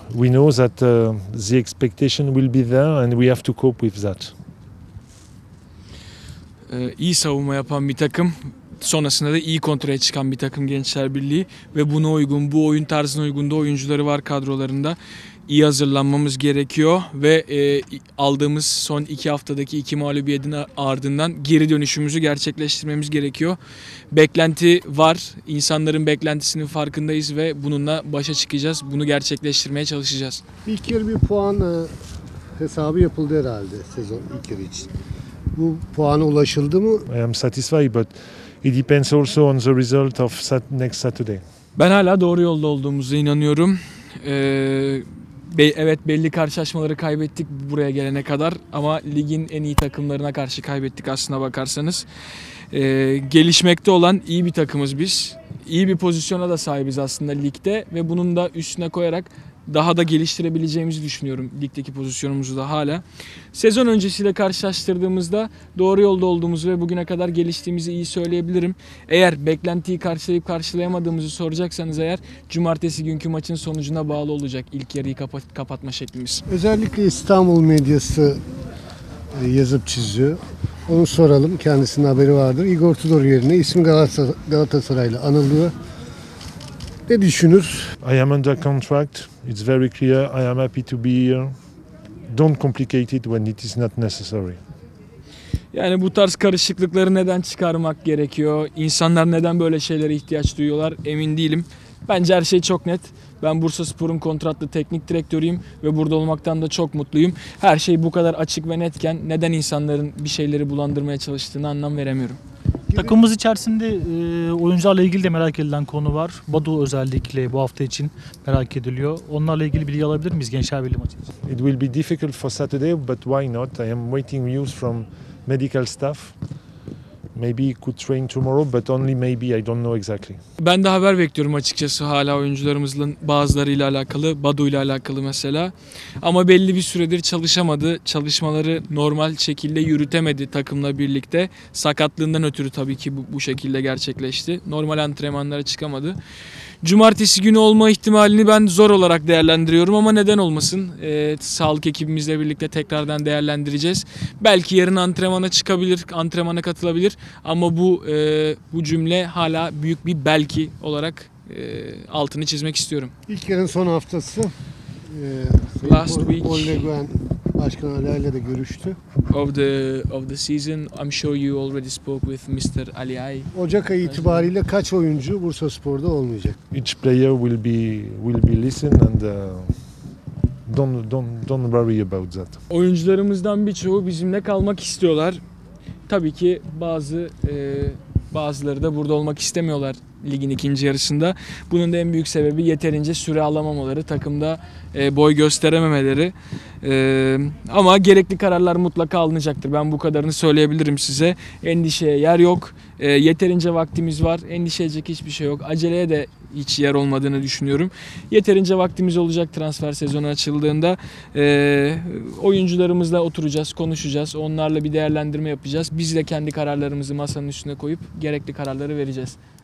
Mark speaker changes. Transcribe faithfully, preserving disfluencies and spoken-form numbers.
Speaker 1: we know that uh, the expectation will be there and we have to cope with that.
Speaker 2: Ee, iyi savunma yapan bir takım, sonrasında da iyi kontraya çıkan bir takım Gençler Birliği ve buna uygun, bu oyun tarzına uygun da oyuncuları var kadrolarında. İyi hazırlanmamız gerekiyor ve e, aldığımız son iki haftadaki iki mağlubiyetin ardından geri dönüşümüzü gerçekleştirmemiz gerekiyor. Beklenti var, insanların beklentisinin farkındayız ve bununla başa çıkacağız, bunu gerçekleştirmeye çalışacağız.
Speaker 3: İlk yarı bir puan e, hesabı yapıldı herhalde sezon ilk yarı için. Bu puana ulaşıldı mı?
Speaker 1: I am satisfied, but it depends also on the result of sat- next Saturday.
Speaker 2: Ben hala doğru yolda olduğumuza inanıyorum. Ee, be- evet belli karşılaşmaları kaybettik buraya gelene kadar ama ligin en iyi takımlarına karşı kaybettik aslına bakarsanız. Ee, gelişmekte olan iyi bir takımız biz. İyi bir pozisyona da sahibiz aslında ligde ve bunun da üstüne koyarak daha da geliştirebileceğimizi düşünüyorum ligdeki pozisyonumuzu da hala. Sezon öncesiyle karşılaştırdığımızda doğru yolda olduğumuzu ve bugüne kadar geliştiğimizi iyi söyleyebilirim. Eğer beklentiyi karşılayıp karşılayamadığımızı soracaksanız eğer cumartesi günkü maçın sonucuna bağlı olacak ilk yarıyı kapat- kapatma şeklimiz.
Speaker 3: Özellikle İstanbul medyası e, yazıp çiziyor. Onu soralım. Kendisinin haberi vardır. Igor Tudor yerine ismi Galatasaray, Galatasaray'la anılıyor. Ne düşünür?
Speaker 1: I am under contract. It's very clear. I am happy to be here. Don't complicate it when it is not necessary.
Speaker 2: Yani bu tarz karışıklıkları neden çıkarmak gerekiyor? İnsanlar neden böyle şeylere ihtiyaç duyuyorlar? Emin değilim. Bence her şey çok net. Ben Bursaspor'un kontratlı teknik direktörüyüm ve burada olmaktan da çok mutluyum. Her şey bu kadar açık ve netken neden insanların bir şeyleri bulandırmaya çalıştığını anlam veremiyorum.
Speaker 4: Takımımız içerisinde e, oyuncularla ilgili de merak edilen konu var. Badu özellikle bu hafta için merak ediliyor. Onlarla ilgili bilgi alabilir miyiz Gençler Birliği maçı için?
Speaker 1: It will be difficult for Saturday, but why not? I am waiting news from medical staff. Maybe he could train tomorrow, but only maybe, I don't know exactly.
Speaker 2: Ben de haber bekliyorum açıkçası hala oyuncularımızın bazılarıyla alakalı, Badu ile alakalı mesela. Ama belli bir süredir çalışamadı. Çalışmaları normal şekilde yürütemedi takımla birlikte. Sakatlığından ötürü tabii ki bu, bu şekilde gerçekleşti. Normal antrenmanlara çıkamadı. Cumartesi günü olma ihtimalini ben zor olarak değerlendiriyorum ama neden olmasın? Ee, sağlık ekibimizle birlikte tekrardan değerlendireceğiz. Belki yarın antrenmana çıkabilir, antrenmana katılabilir ama bu e, bu cümle hala büyük bir belki olarak e, altını çizmek istiyorum.
Speaker 3: İlk yarın son haftası. E,
Speaker 2: Last
Speaker 3: Sayın
Speaker 2: week.
Speaker 3: Paul Le Guen Başkan Ali ile de görüştü.
Speaker 2: Of the of the season, I'm sure you already spoke with mister Ali Ay.
Speaker 3: Ocak ayı itibariyle kaç oyuncu Bursaspor'da olmayacak?
Speaker 1: Each player will be will be listened and uh, don't don't don't worry about that.
Speaker 2: Oyuncularımızdan birçoğu bizimle kalmak istiyorlar. Tabii ki bazı e, bazıları da burada olmak istemiyorlar ligin ikinci yarısında. Bunun da en büyük sebebi yeterince süre alamamaları, takımda e, boy gösterememeleri. E, ama gerekli kararlar mutlaka alınacaktır. Ben bu kadarını söyleyebilirim size. Endişeye yer yok. E, yeterince vaktimiz var. Endişe edecek hiçbir şey yok. Aceleye de hiç yer olmadığını düşünüyorum. Yeterince vaktimiz olacak transfer sezonu açıldığında. E, oyuncularımızla oturacağız, konuşacağız. Onlarla bir değerlendirme yapacağız. Biz de kendi kararlarımızı masanın üstüne koyup gerekli kararları vereceğiz.